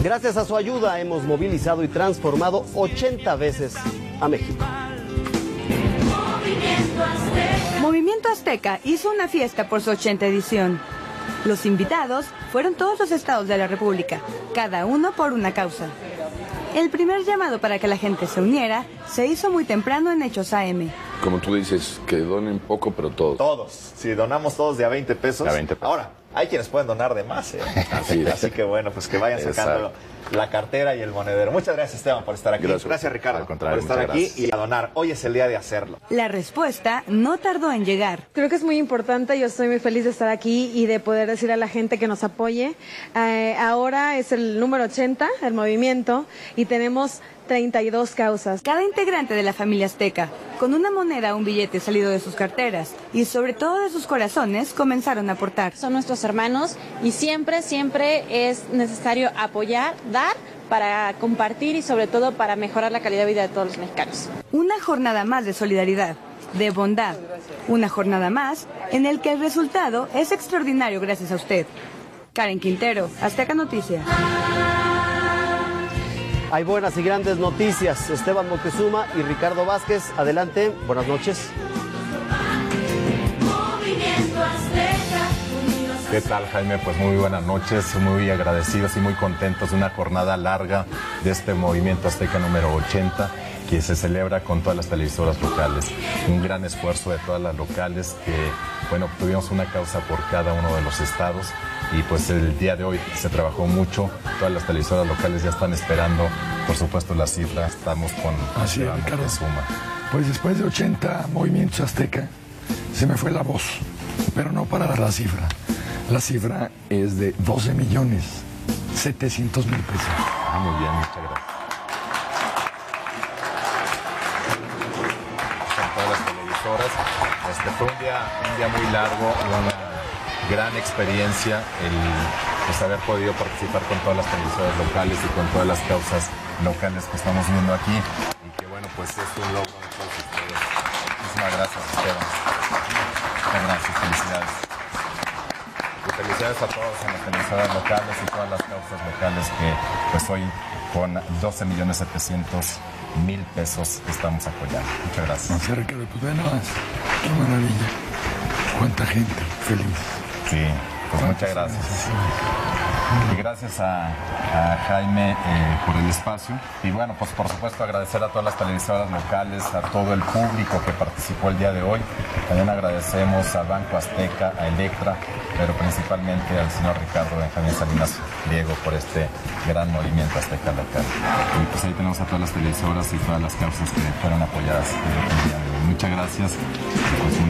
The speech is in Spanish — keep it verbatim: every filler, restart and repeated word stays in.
Gracias a su ayuda hemos movilizado y transformado ochenta veces a México. Movimiento Azteca hizo una fiesta por su ochenta edición. Los invitados fueron todos los estados de la República, cada uno por una causa. El primer llamado para que la gente se uniera se hizo muy temprano en Hechos A M. Como tú dices, que donen poco, pero todos. Todos. Si donamos todos de a veinte pesos. De a veinte pesos. Ahora, hay quienes pueden donar de más, ¿eh? Así, Así que bueno, pues que vayan sacando Exacto. la cartera y el monedero. Muchas gracias, Esteban, por estar aquí. Gracias, gracias Ricardo, al contrario, por estar muchas aquí gracias. y a donar. Hoy es el día de hacerlo. La respuesta no tardó en llegar. Creo que es muy importante, yo estoy muy feliz de estar aquí y de poder decir a la gente que nos apoye. Eh, ahora es el número ochenta, el movimiento, y tenemos treinta y dos causas. Cada integrante de la familia Azteca, con una moneda o un billete salido de sus carteras y sobre todo de sus corazones, comenzaron a aportar. Son nuestros hermanos y siempre, siempre es necesario apoyar, dar para compartir y sobre todo para mejorar la calidad de vida de todos los mexicanos. Una jornada más de solidaridad, de bondad. Una jornada más en el que el resultado es extraordinario gracias a usted. Karen Quintero, Azteca Noticias. Hay buenas y grandes noticias. Esteban Moctezuma y Ricardo Vázquez, adelante. Buenas noches. ¿Qué tal, Jaime? Pues muy buenas noches, muy agradecidos y muy contentos de una jornada larga de este Movimiento Azteca número ochenta, que se celebra con todas las televisoras locales. Un gran esfuerzo de todas las locales que, bueno, tuvimos una causa por cada uno de los estados y pues el día de hoy se trabajó mucho. Todas las televisoras locales ya están esperando, por supuesto, las cifras. Estamos con Así es, Ricardo. Suma. Pues después de ochenta movimientos Azteca, se me fue la voz, pero no para dar la cifra. La cifra es de doce millones setecientos mil pesos. Ah, muy bien, muchas gracias. Son todas las televisoras. Este fue un día, un día muy largo, una gran experiencia el pues, haber podido participar con todas las televisoras locales y con todas las causas locales que estamos viendo aquí. Y que bueno, pues es un logro de todos ustedes. Muchísimas gracias, Esteban. Muchas gracias, felicidades. Y felicidades a todos en las televisoras locales y todas las causas locales que pues hoy con doce millones setecientos mil pesos estamos apoyando. Muchas gracias. No sé, Ricardo, pues ve nada más. Qué maravilla. Cuánta gente feliz. Sí, pues muchas gracias. Y gracias a, a Jaime eh, por el espacio. Y bueno, pues por supuesto agradecer a todas las televisoras locales, a todo el público que participó el día de hoy. También agradecemos al Banco Azteca, a Electra, pero principalmente al señor Ricardo Benjamín Salinas Pliego por este gran movimiento Azteca local. Y pues ahí tenemos a todas las televisoras y todas las causas que fueron apoyadas el día de hoy. Muchas gracias. Pues,